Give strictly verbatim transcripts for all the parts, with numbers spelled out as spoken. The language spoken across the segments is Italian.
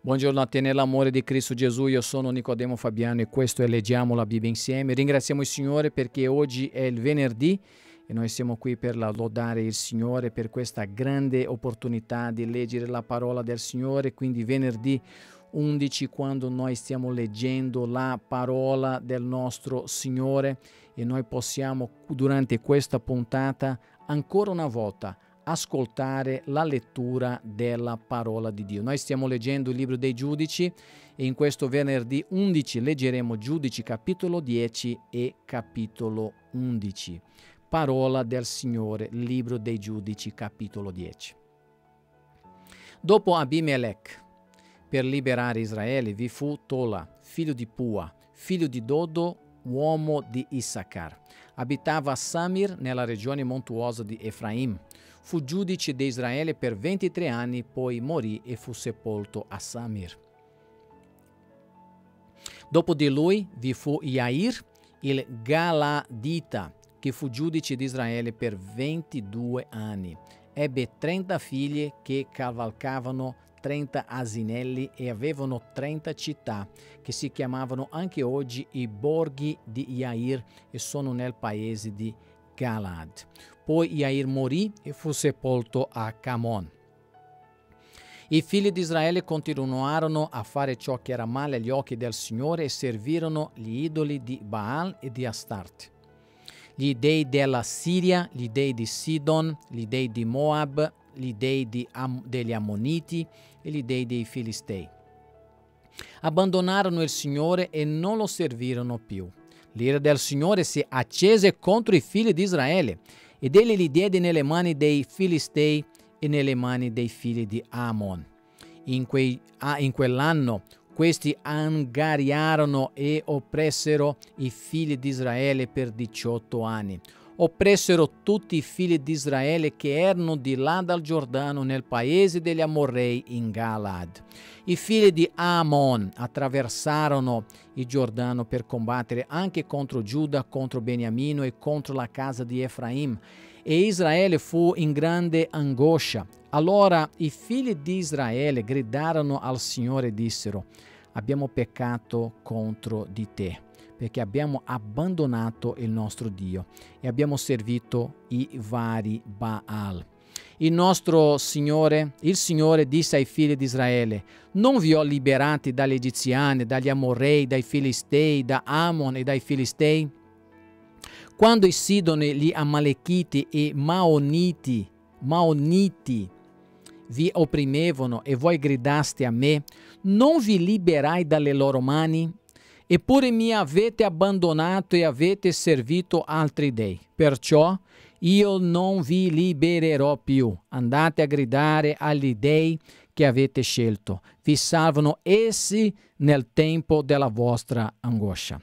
Buongiorno a te nell'amore di Cristo Gesù, io sono Nicodemo Fabiano e questo è Leggiamo la Bibbia insieme. Ringraziamo il Signore perché oggi è il venerdì e noi siamo qui per lodare il Signore per questa grande opportunità di leggere la parola del Signore. Quindi venerdì undici, quando noi stiamo leggendo la parola del nostro Signore, e noi possiamo durante questa puntata ancora una volta ascoltare la lettura della parola di Dio. Noi stiamo leggendo il libro dei Giudici e in questo venerdì undici leggeremo Giudici capitolo dieci e capitolo undici. Parola del Signore, libro dei Giudici capitolo dieci. Dopo Abimelech, per liberare Israele, vi fu Tola, figlio di Pua, figlio di Dodo, uomo di Issacar. Abitava a Samir, nella regione montuosa di Efraim. Fu giudice di Israele per ventitré anni, poi morì e fu sepolto a Samir. Dopo di lui vi fu Iair, il Galadita, che fu giudice di Israele per ventidue anni. Ebbe trenta figlie che cavalcavano trenta asinelli e avevano trenta città, che si chiamavano anche oggi i borghi di Iair e sono nel paese di Galad. Poi Iair morì e fu sepolto a Camon. I figli di Israele continuarono a fare ciò che era male agli occhi del Signore e servirono gli idoli di Baal e di Astarte, gli dei della Siria, gli dei di Sidon, gli dei di Moab, gli dei di Am- degli Ammoniti e gli dei dei Filistei. Abbandonarono il Signore e non lo servirono più. L'ira del Signore si accese contro i figli di Israele ed egli li diede nelle mani dei Filistei e nelle mani dei figli di Ammon. In, quei, ah, in quell'anno questi angariarono e oppressero i figli di Israele per diciotto anni. Oppressero tutti i figli di Israele che erano di là dal Giordano nel paese degli Amorrei in Galad. I figli di Ammon attraversarono il Giordano per combattere anche contro Giuda, contro Beniamino e contro la casa di Efraim, e Israele fu in grande angoscia. Allora i figli di Israele gridarono al Signore e dissero: abbiamo peccato contro di te, perché abbiamo abbandonato il nostro Dio e abbiamo servito i vari Baal. Il nostro Signore, il Signore disse ai figli di Israele: non vi ho liberati dagli Egiziani, dagli Amorrei, dai Filistei, da Ammon e dai Filistei? Quando i Sidoni, gli Amalechiti e Maoniti, Maoniti vi opprimevano e voi gridaste a me, non vi liberai dalle loro mani? Eppure mi avete abbandonato e avete servito altri dei. Perciò io non vi libererò più. Andate a gridare agli dei che avete scelto. Vi salvano essi nel tempo della vostra angoscia.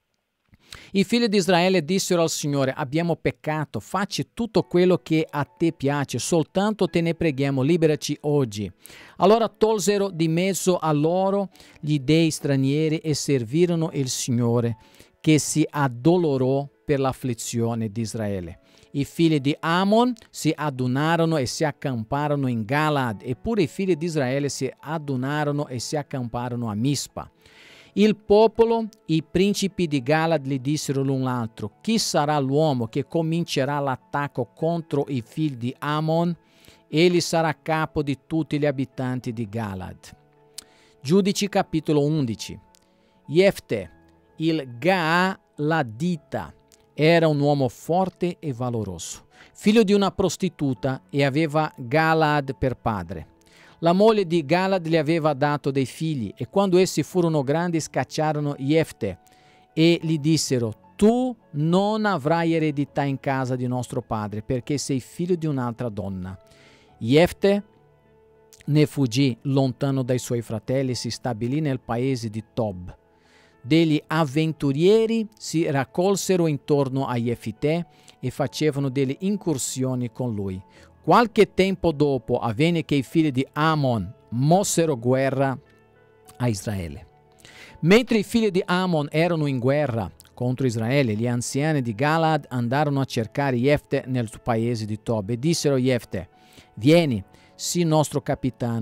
I figli di Israele dissero al Signore: abbiamo peccato, facci tutto quello che a te piace, soltanto te ne preghiamo, liberaci oggi. Allora tolsero di mezzo a loro gli dei stranieri e servirono il Signore, che si addolorò per l'afflizione di Israele. I figli di Ammon si adunarono e si accamparono in Galad, eppure i figli di Israele si adunarono e si accamparono a Mispa. Il popolo, i principi di Galad gli dissero l'un l'altro: chi sarà l'uomo che comincerà l'attacco contro i figli di Ammon? Egli sarà capo di tutti gli abitanti di Galad. Giudici capitolo undici. Jefte, il Gaaladita, era un uomo forte e valoroso, figlio di una prostituta, e aveva Galad per padre. La moglie di Galad gli aveva dato dei figli, e quando essi furono grandi scacciarono Jefte e gli dissero: tu non avrai eredità in casa di nostro padre, perché sei figlio di un'altra donna. Jefte ne fuggì lontano dai suoi fratelli e si stabilì nel paese di Tob. Degli avventurieri si raccolsero intorno a Jefte e facevano delle incursioni con lui. Qualche tempo dopo avvenne che i figli di Ammon mossero guerra a Israele. Mentre i figli di Ammon erano in guerra contro Israele, gli anziani di Galad andarono a cercare Jefte nel paese di Tob e dissero a Jefte: vieni, sii nostro capitano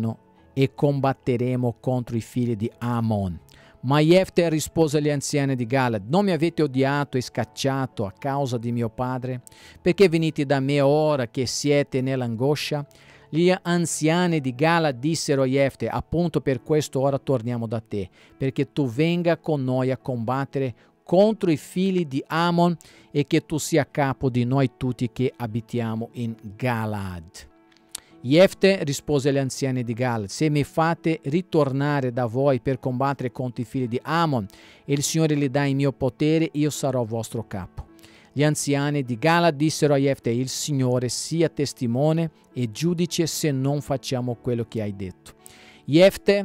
e combatteremo contro i figli di Ammon. Ma Jefte rispose agli anziani di Galad: non mi avete odiato e scacciato a causa di mio padre? Perché venite da me ora che siete nell'angoscia? Gli anziani di Galad dissero a Jefte: appunto per questo ora torniamo da te, perché tu venga con noi a combattere contro i figli di Ammon e che tu sia capo di noi tutti che abitiamo in Galad. Jefte rispose agli anziani di Galad: se mi fate ritornare da voi per combattere contro i figli di Ammon e il Signore li dà in mio potere, io sarò vostro capo. Gli anziani di Galad dissero a Jefte: il Signore sia testimone e giudice se non facciamo quello che hai detto. Jefte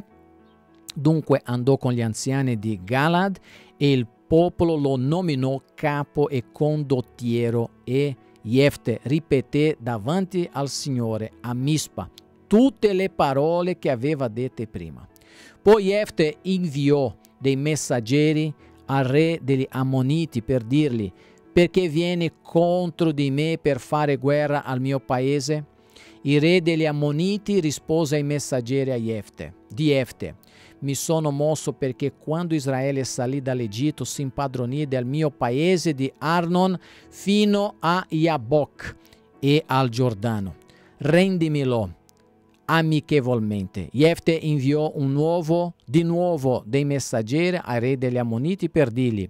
dunque andò con gli anziani di Galad e il popolo lo nominò capo e condottiero, e Jefte ripeté davanti al Signore a Mispa tutte le parole che aveva dette prima. Poi Jefte inviò dei messaggeri al re degli Ammoniti per dirgli: perché vieni contro di me per fare guerra al mio paese? Il re degli Ammoniti rispose ai messaggeri a Jefte, di Jefte: mi sono mosso perché quando Israele salì dall'Egitto si impadronì del mio paese di Arnon fino a Jabbok e al Giordano. Rendimelo amichevolmente. Jefte inviò un nuovo, di nuovo dei messaggeri al re degli Ammoniti per dirgli: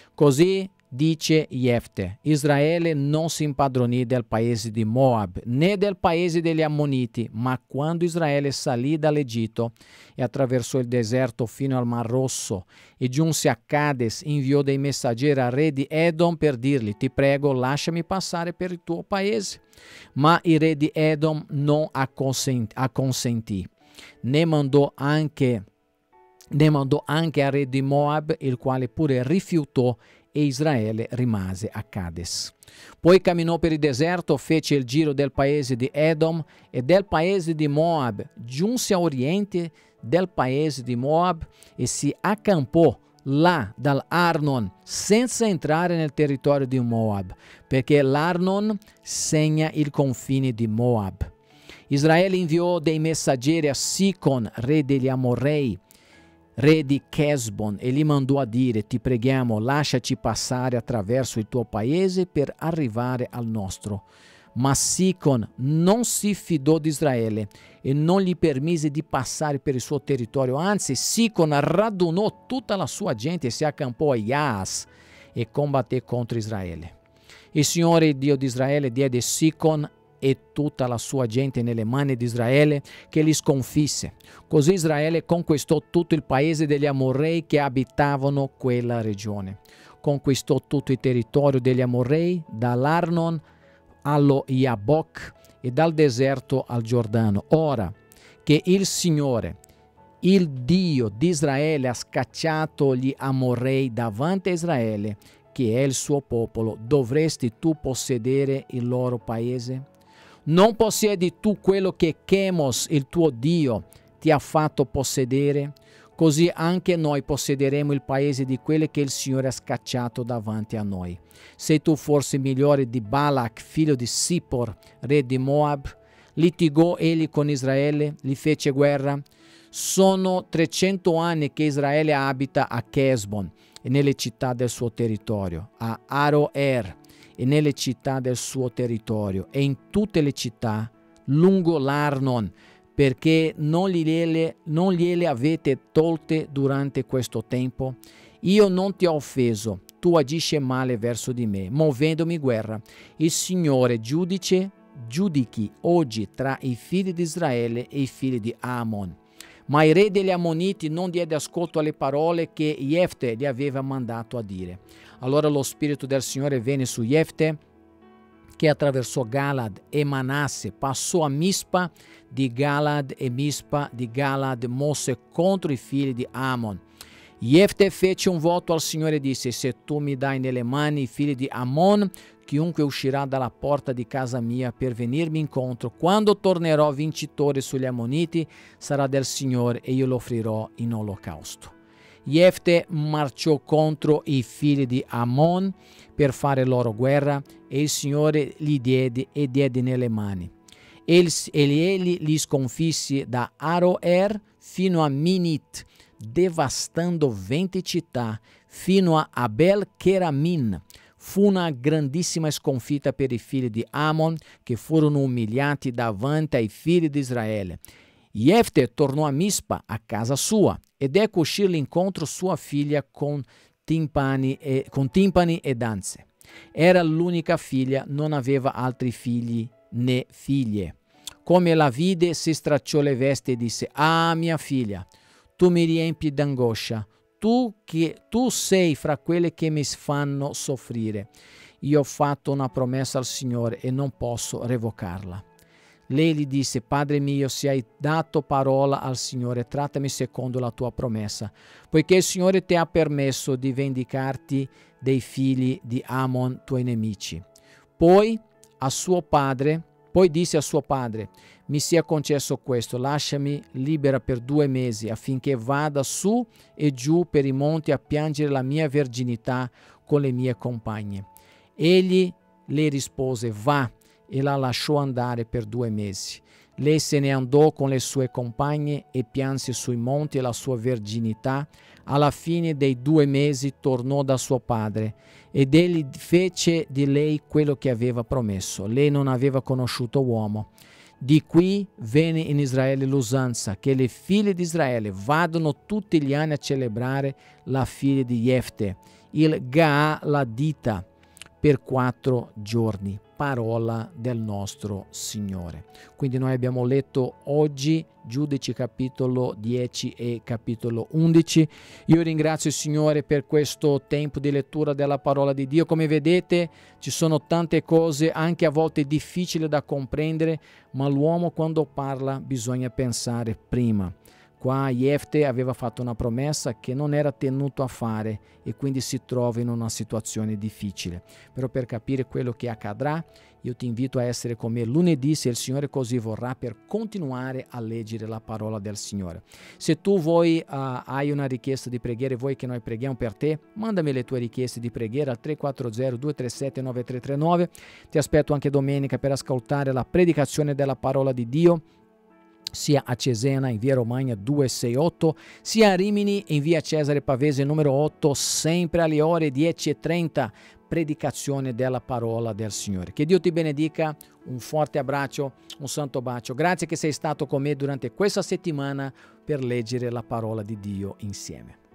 così dice Jefte: Israele non si impadronì del paese di Moab né del paese degli Ammoniti, ma quando Israele salì dall'Egitto e attraversò il deserto fino al Mar Rosso e giunse a Cades, inviò dei messaggeri al re di Edom per dirgli: ti prego, lasciami passare per il tuo paese. Ma il re di Edom non acconsentì, ne mandò anche ne mandò anche al re di Moab, il quale pure rifiutò, e Israele rimase a Cades. Poi camminò per il deserto, fece il giro del paese di Edom e del paese di Moab, giunse a oriente del paese di Moab e si accampò là dall'Arnon senza entrare nel territorio di Moab, perché l'Arnon segna il confine di Moab. Israele inviò dei messaggeri a Sicon, re degli Amorrei, re di Chesbon, e gli mandò a dire: ti preghiamo, lasciaci passare attraverso il tuo paese per arrivare al nostro. Ma Sicon non si fidò di Israele e non gli permise di passare per il suo territorio. Anzi, Sicon radunò tutta la sua gente e si accampò a Yaas e combatté contro Israele. Il Signore, il Dio di Israele, diede Sicon e tutta la sua gente nelle mani di Israele, che li sconfisse. Così Israele conquistò tutto il paese degli Amorrei che abitavano quella regione. Conquistò tutto il territorio degli Amorrei, dall'Arnon allo Jabbok e dal deserto al Giordano. Ora che il Signore, il Dio di Israele, ha scacciato gli Amorrei davanti a Israele, che è il suo popolo, dovresti tu possedere il loro paese? Non possiedi tu quello che Chemos, il tuo Dio, ti ha fatto possedere? Così anche noi possederemo il paese di quelli che il Signore ha scacciato davanti a noi. Sei tu forse migliore di Balak, figlio di Sippor, re di Moab? Litigò egli con Israele, gli fece guerra? Sono trecento anni che Israele abita a Chesbon e nelle città del suo territorio, a Aroer e nelle città del suo territorio, e in tutte le città lungo l'Arnon, perché non gliele, non gliele avete tolte durante questo tempo? Io non ti ho offeso, tu agisci male verso di me, muovendomi guerra. Il Signore giudice, giudichi oggi tra i figli di Israele e i figli di Ammon. Ma il re degli Ammoniti non diede ascolto alle parole che Jefte gli aveva mandato a dire. Allora lo spirito del Signore venne su Jefte, che attraversò Galad e Manasse, passò a Mispa di Galad e Mispa di Galad mosse contro i figli di Ammon. Jefte fece un voto al Signore e disse: se tu mi dai nelle mani i figli di Ammon, chiunque uscirà dalla porta di casa mia per venirmi incontro, quando tornerò vincitore sugli Ammoniti, sarà del Signore e io lo offrirò in olocausto. Jefte marciò contro i figli di Ammon per fare loro guerra, e il Signore li diede e diede nelle mani. Ele, ele lhe sconfisse da Aroer fino a Minit, devastando vinte città, fino a Abel-Keramin. Fu una grandissima sconfitta per i figli di Amon, che furono umiliati davanti ai figli di Israele. Jefte tornò a Mispa, a casa sua, ed ecco uscire l'incontro sua figlia con timpani e, con timpani e danze. Era l'unica figlia, non aveva altri figli né figlie. Come la vide, si stracciò le vesti e disse: «Ah, mia figlia, tu mi riempi d'angoscia, tu, che, tu sei fra quelle che mi fanno soffrire. Io ho fatto una promessa al Signore e non posso revocarla». Lei gli disse: «Padre mio, se hai dato parola al Signore, trattami secondo la tua promessa, poiché il Signore ti ha permesso di vendicarti dei figli di Amon, tuoi nemici». Poi a suo padre, poi disse a suo padre: «Mi sia concesso questo, lasciami libera per due mesi, affinché vada su e giù per i monti a piangere la mia verginità con le mie compagne». Egli le rispose: «Va», e la lasciò andare per due mesi. Lei se ne andò con le sue compagne e pianse sui monti la sua verginità. Alla fine dei due mesi tornò da suo padre ed egli fece di lei quello che aveva promesso. Lei non aveva conosciuto uomo. Di qui venne in Israele l'usanza che le figlie di Israele vadano tutti gli anni a celebrare la figlia di Jefte, il Gaaladita, per quattro giorni. Parola del nostro Signore. Quindi noi abbiamo letto oggi Giudici capitolo dieci e capitolo undici. Io ringrazio il Signore per questo tempo di lettura della parola di Dio. Come vedete ci sono tante cose anche a volte difficili da comprendere, ma l'uomo quando parla bisogna pensare prima. Qua Jefte aveva fatto una promessa che non era tenuto a fare e quindi si trova in una situazione difficile. Però per capire quello che accadrà, io ti invito a essere con me lunedì, se il Signore così vorrà, per continuare a leggere la parola del Signore. Se tu vuoi, uh, hai una richiesta di preghiera e vuoi che noi preghiamo per te, mandami le tue richieste di preghiera al tre quattro zero due tre sette nove tre tre nove. Ti aspetto anche domenica per ascoltare la predicazione della parola di Dio, sia a Cesena in via Romagna duecentosessantotto, sia a Rimini in via Cesare Pavese numero otto, sempre alle ore dieci e trenta, predicazione della parola del Signore. Che Dio ti benedica, un forte abbraccio, un santo bacio. Grazie che sei stato con me durante questa settimana per leggere la parola di Dio insieme.